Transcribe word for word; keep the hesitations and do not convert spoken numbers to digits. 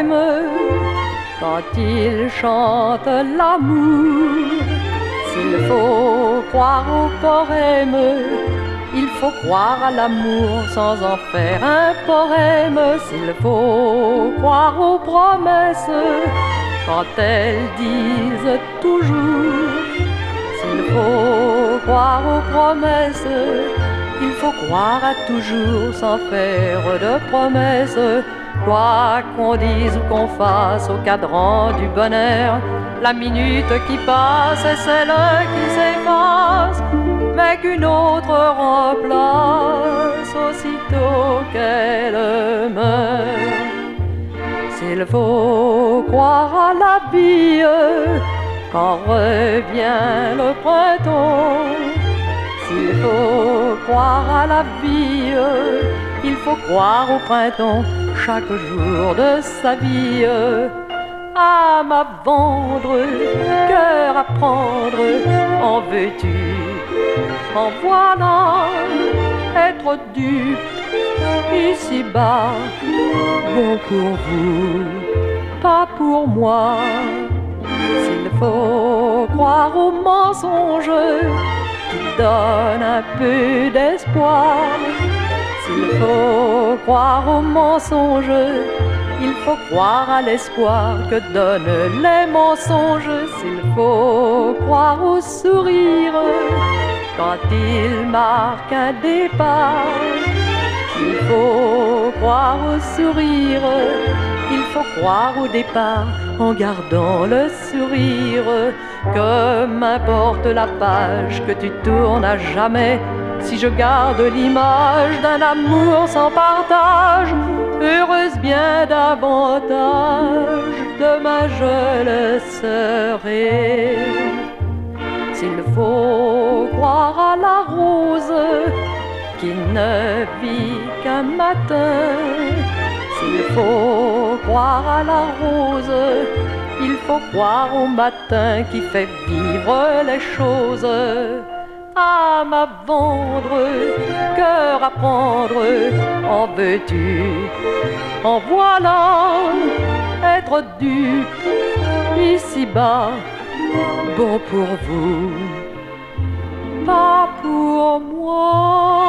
poème quand il chante l'amour. S'il faut croire au poème, il faut croire à l'amour sans en faire un poème. S'il faut croire aux promesses quand elles disent toujours. S'il faut croire aux promesses, il faut croire à toujours sans faire de promesses. Quoi qu'on dise ou qu'on fasse au cadran du bonheur, la minute qui passe est celle qui s'efface, mais qu'une autre remplace aussitôt qu'elle meurt. S'il faut croire à la vie quand revient le printemps, s'il faut croire à la vie, il faut croire au printemps chaque jour de sa vie. Âme à vendre, cœur à prendre, en veux-tu, en voilà, être dupe ici-bas, bon pour vous, pas pour moi. S'il faut croire aux mensonges qui donnent un peu d'espoir, s'il faut croire aux mensonges, il faut croire à l'espoir que donnent les mensonges. S'il faut croire au sourire quand il marque un départ, s'il faut croire au sourire, il faut croire au départ en gardant le sourire. Que m'importe la page que tu tournes à jamais, si je garde l'image d'un amour sans partage, heureuse bien davantage, demain je le serai. S'il faut croire à la rose qui ne vit qu'un matin, s'il faut croire à la rose, il faut croire au matin qui fait vivre les choses. Âme à vendre, cœur à prendre, en veux-tu, en voilà, être dupe ici-bas, bon pour vous, pas pour moi.